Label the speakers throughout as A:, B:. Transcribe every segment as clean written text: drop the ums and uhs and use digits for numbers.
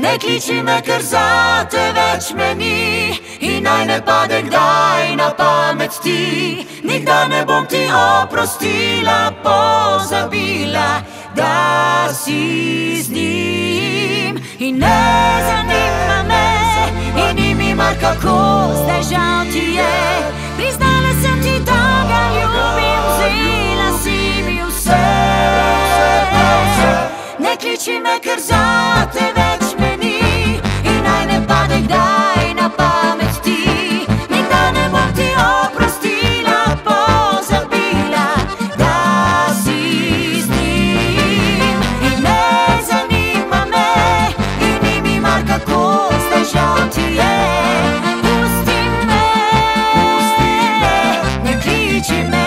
A: Ne kliči me, ker zate več me ni, in naj ne pade kdaj na pamet ti. Nikdar ne bom ti oprostila, pozabila, da si z njim. In ne zanima me, in ni mi mar kako zdaj žal ti je. Priznala sem ti, da ga ljubim, vzela si mi vse. Ne kliči me, ker zate več me ni, in naj ne pade kdaj na pamet ti. Nikdar ne bom ti oprostila, pozabila, da si z njim. In ne zanima me, in ni mi mar kako zdaj žal ti je. Pusti me, ne kliči me.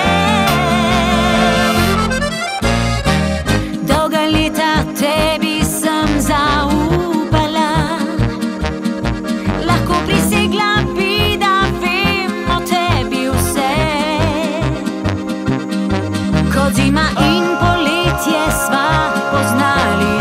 A: Dolga leta tebi sem zaupala, lahko prisegla bi, da vem o tebi vse. Kot zima in poletje sva poznali